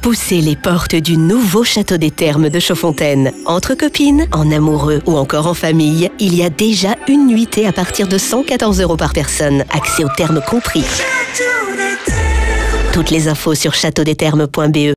Poussez les portes du nouveau château des Thermes de Chaudfontaine. Entre copines, en amoureux ou encore en famille, il y a déjà une nuitée à partir de 114 € par personne. Accès aux thermes compris. Toutes les infos sur châteaudesthermes.be.